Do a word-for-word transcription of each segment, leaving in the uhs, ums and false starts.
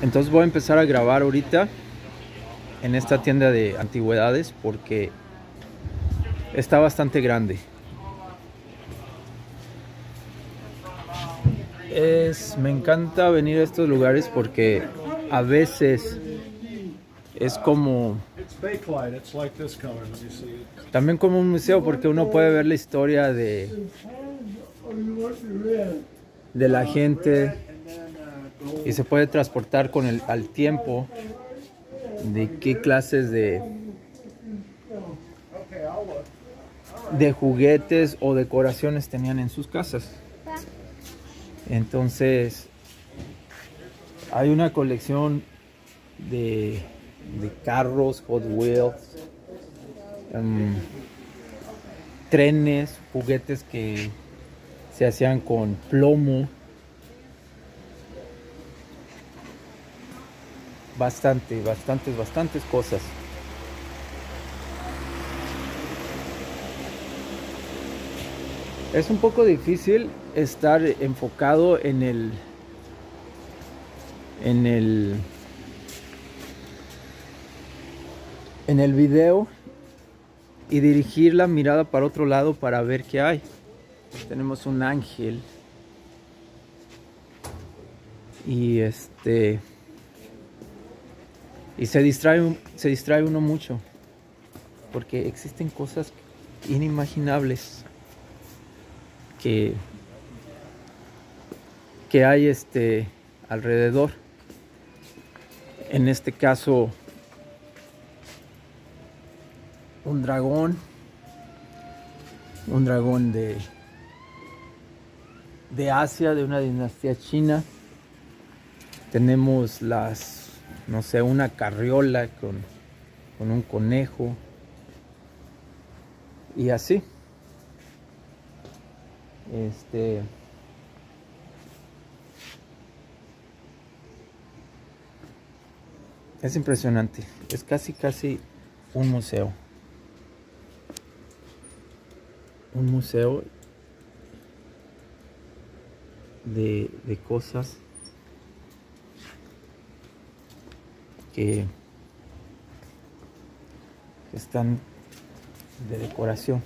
Entonces voy a empezar a grabar ahorita en esta tienda de antigüedades porque está bastante grande. Es, me encanta venir a estos lugares porque a veces es como también como un museo, porque uno puede ver la historia de de la gente y se puede transportar con el al tiempo de qué clases de de juguetes o decoraciones tenían en sus casas. Entonces hay una colección de, de carros, Hot Wheels, um, trenes, juguetes que se hacían con plomo. Bastante, bastantes, bastantes cosas. Es un poco difícil estar enfocado en el en el en el video y dirigir la mirada para otro lado para ver qué hay. Tenemos un ángel y este y se distrae se distrae uno mucho porque existen cosas inimaginables que que hay este alrededor. En este caso un dragón un dragón de de Asia, de una dinastía china. Tenemos las, no sé, una carriola con, con un conejo y así. Este es impresionante, es casi casi un museo. Un museo de, de cosas que están de decoración.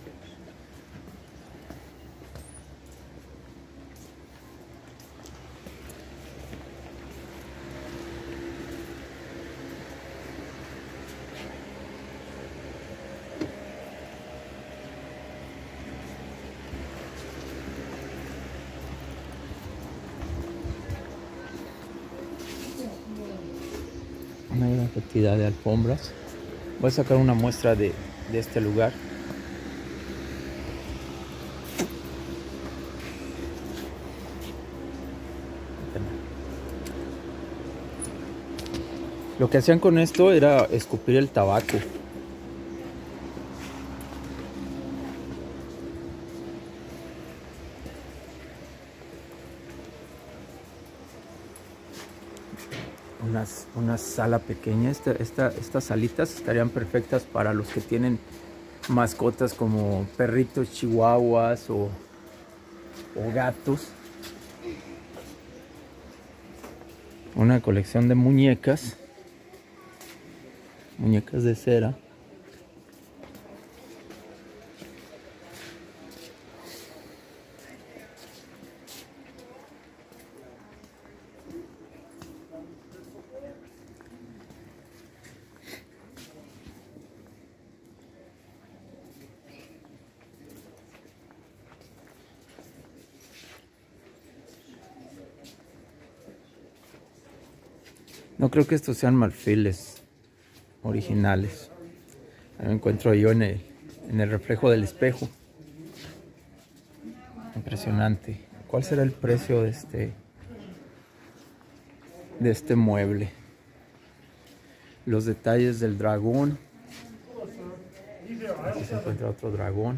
Una gran cantidad de alfombras. Voy a sacar una muestra de, de este lugar. Lo que hacían con esto era escupir el tabaco. Una, una sala pequeña. Esta, esta, estas salitas estarían perfectas para los que tienen mascotas como perritos chihuahuas o, o gatos. Una colección de muñecas. Muñecas de cera. No creo que estos sean marfiles originales. Lo encuentro yo en el, en el reflejo del espejo. Impresionante. ¿Cuál será el precio de este de este mueble? Los detalles del dragón. Aquí se encuentra otro dragón.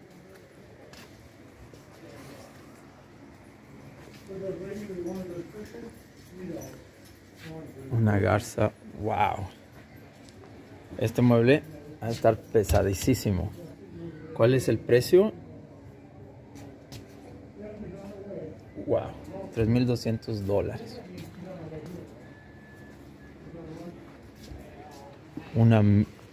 Una garza. Wow. Este mueble va a estar pesadísimo. ¿Cuál es el precio? Wow. tres mil doscientos dólares. una,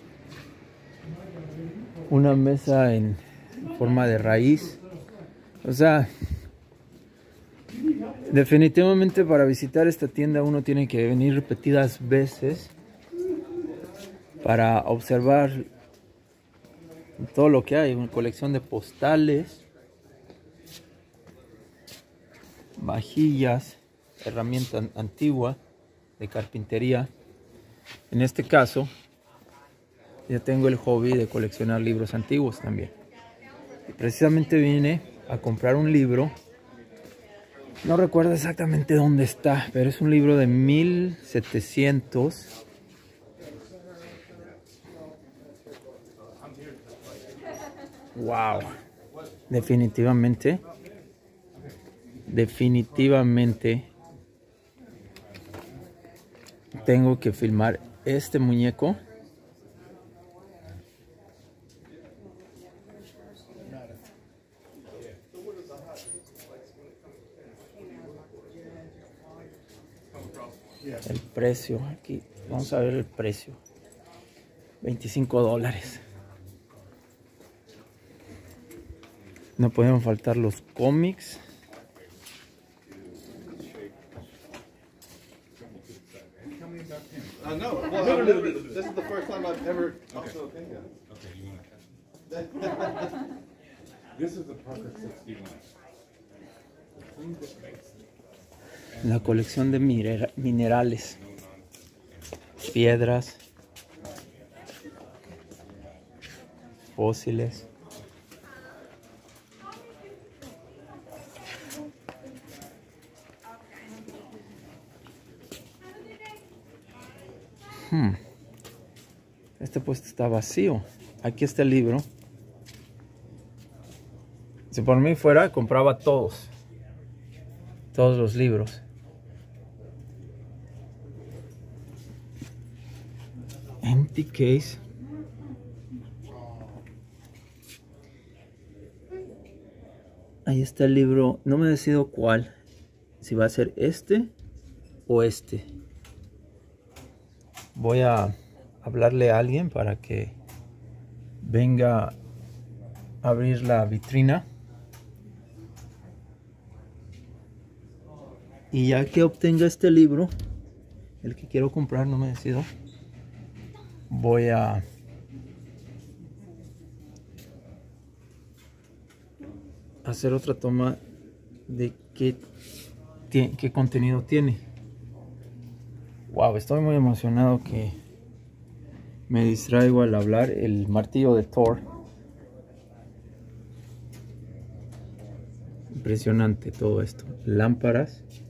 una mesa en forma de raíz. O sea, definitivamente para visitar esta tienda uno tiene que venir repetidas veces para observar todo lo que hay. Una colección de postales, vajillas, herramienta antigua de carpintería. En este caso, yo tengo el hobby de coleccionar libros antiguos también. Y precisamente vine a comprar un libro. No recuerdo exactamente dónde está, pero es un libro de mil setecientos. Wow. Definitivamente. Definitivamente. Tengo que filmar este muñeco. El precio, aquí vamos a ver el precio. veinticinco dólares. No pueden faltar los cómics. I know. Well, I've never, this is the first time I've ever talked to a penguin. Okay, you want to. This is the Parker sixty-one. La colección de minerales, piedras, fósiles. Hmm. Este puesto está vacío. Aquí está el libro. Si por mí fuera, compraba todos. Todos los libros. Empty case. Ahí está el libro. No me decido cuál. Si va a ser este o este. Voy a hablarle a alguien para que venga a abrir la vitrina. Y ya que obtenga este libro, el que quiero comprar, no me decido, voy a hacer otra toma de qué, qué contenido tiene. Wow, estoy muy emocionado que me distraigo al hablar. El martillo de Thor. Impresionante todo esto. Lámparas.